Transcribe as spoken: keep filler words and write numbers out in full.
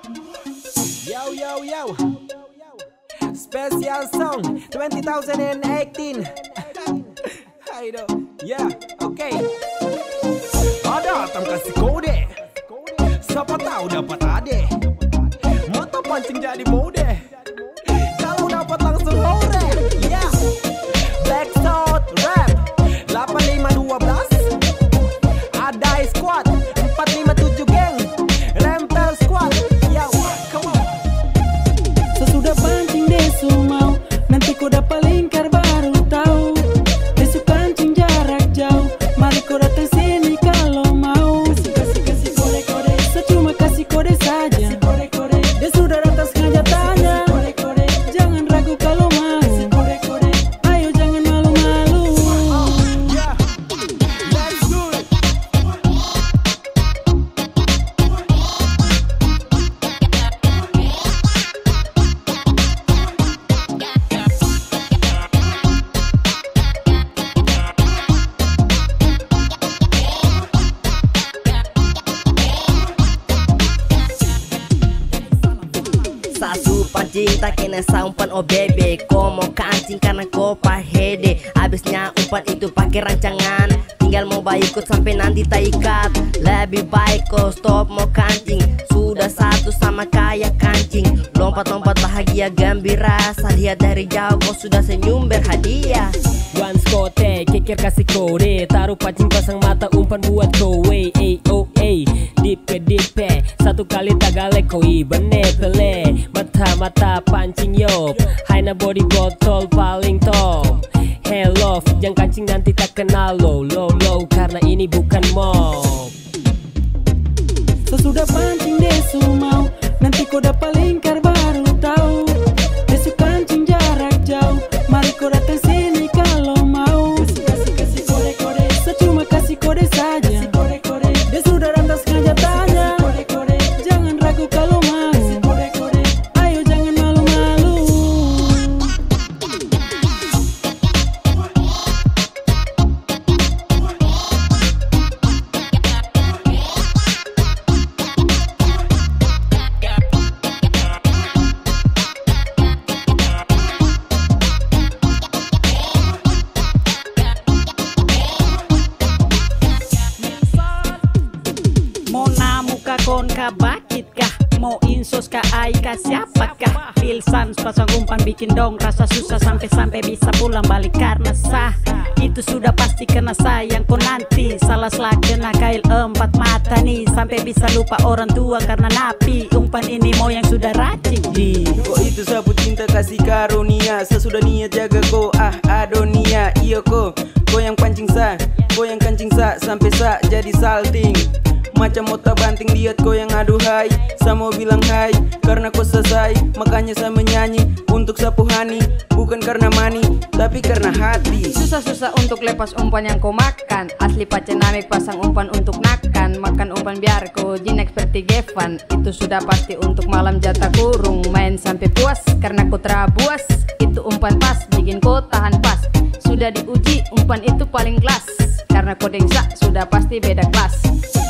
Yo yo yo, special song twenty eighteen. Hai do, yeah, oke. Okay. Ada tam kasih kode, siapa tahu dapat ade. Mata pancing jadi mode, kalau dapat langsung hore. Yeah, Black South Rap delapan lima dua belas. Ada squad empat lima tujuh geng, Rempel squad. Yo, come on. Sesudah pancing desu mau, nanti kau dapat lingkar baru tahu. Desu kancing jarak jauh, mari kau datang sini kalau mau. Kasih kasih kasih kode kode, secuma kasih kode saja. Kode kode, desu sudah datang sengaja tanya. Kode kode, jangan ragu kalau mau. Kode kode, ayo jangan malu-malu. Yeah, let's do it. Sasu pancing tak kena sa umpan oh bebe. Kau mau kancing karena kau pahede. Abisnya umpan itu pakai rancangan, tinggal mau baik ikut sampai nanti tak ikat. Lebih baik kau stop mau kancing, sudah satu sama kayak kancing. Lompat-lompat bahagia gembira, saat lihat dari jauh kau sudah senyum berhadiah. One skote, kekir kasih kode, taruh pancing pasang mata umpan buat kowe. A O A, dipe dipe, satu kali tagale koi bene pele. Mata-mata pancing yop, haina body botol paling top. Hey love, jangan kancing nanti tak kenal low low low, karena ini bukan mob. Sesudah pancing desu mau, nanti kau dapat lingkar baru tahu. Desu kancing jarak jauh, mari kau datang sini kalau mau. Kasih kasih kasih kode kode, secuma kasih kode saja. Kode kode, desu sudah datang sengaja tanya. Kode kode, jangan ragu kalau mau. Kode kode, ayo jangan malu-malu. Mau namuka kon ka bakit kah? Mau insos ka ay ka siapakah? Pilsans pasang umpan bikin dong rasa susah, sampai-sampai bisa pulang balik karena sah. Itu sudah pasti kena sayang kau nanti. Salah selak kena kail empat mata nih, sampai bisa lupa orang tua karena napi. Umpan ini mau yang sudah racik di. Kok itu sapu cinta kasih karunia, sesudah niat jaga kau ah adonia. Iyo kok, kau yang pancing sa, kau yang kancing sa, sampai sa jadi salting. Macam mota banting lihat kau yang aduhai, saya mau bilang hai karena kau selesai. Makanya saya menyanyi untuk sapu hani, bukan karena money tapi karena hati. Susah-susah untuk lepas umpan yang kau makan. Asli pacenamik pasang umpan untuk nakan. Makan umpan biar kau jinak seperti Gevan. Itu sudah pasti untuk malam jatah kurung. Main sampai puas karena kau terabuas. Itu umpan pas, bikin kau tahan pas. Sudah diuji umpan itu paling kelas, karena kau dengsa sudah pasti beda kelas.